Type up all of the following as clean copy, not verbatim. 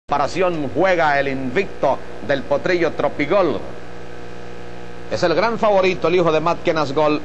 Comparación juega el invicto del potrillo Tropigol. Es el gran favorito, el hijo de Matt Kenasgol.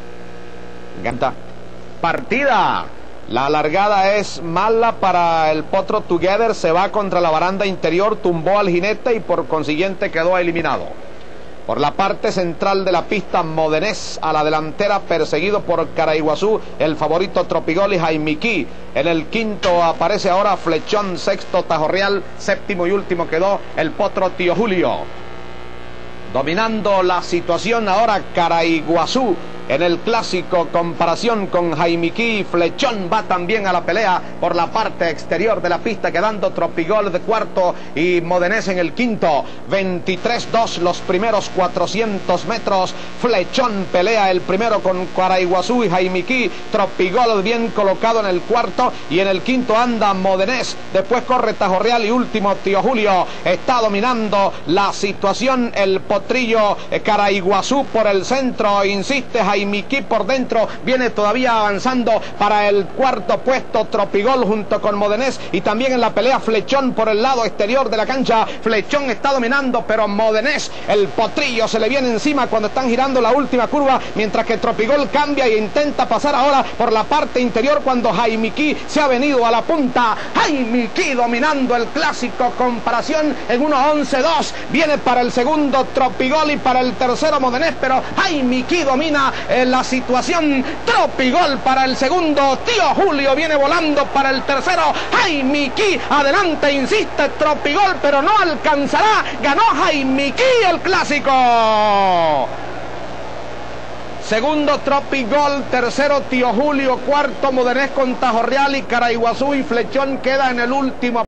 Partida. La largada es mala para el potro Together. Se va contra la baranda interior, tumbó al jinete y por consiguiente quedó eliminado. Por la parte central de la pista, Modenés a la delantera, perseguido por Caraiguazú, el favorito Tropigol y Jaimiquí. En el quinto aparece ahora Flechón, sexto Tajorreal, séptimo y último quedó el potro Tío Julio. Dominando la situación ahora Caraiguazú en el clásico, comparación con Jaimiquí. Flechón va también a la pelea por la parte exterior de la pista, quedando Tropigol de cuarto y Modenés en el quinto. 23-2 los primeros 400 metros. Flechón pelea el primero con Caraiguazú y Jaimiquí. Tropigol bien colocado en el cuarto y en el quinto anda Modenés. Después corre Tajorreal y último Tío Julio. Está dominando la situación el potrillo Caraiguazú por el centro, insiste Jaimiquí por dentro, viene todavía avanzando para el cuarto puesto Tropigol junto con Modenés, y también en la pelea Flechón por el lado exterior de la cancha. Flechón está dominando, pero Modenés, el potrillo, se le viene encima cuando están girando la última curva, mientras que Tropigol cambia e intenta pasar ahora por la parte interior cuando Jaimiquí se ha venido a la punta. Jaimiquí dominando el clásico, comparación en 1:11-2, viene para el segundo Tropigol y para el tercero Modenés, pero Jaimiquí domina la situación. Tropigol para el segundo, Tío Julio viene volando para el tercero. Jaimiquí adelante, insiste Tropigol, pero no alcanzará. Ganó Jaimiquí el clásico. Segundo Tropigol, tercero Tío Julio, cuarto Modenés con Tajorreal y Caraiguazú, y Flechón queda en el último.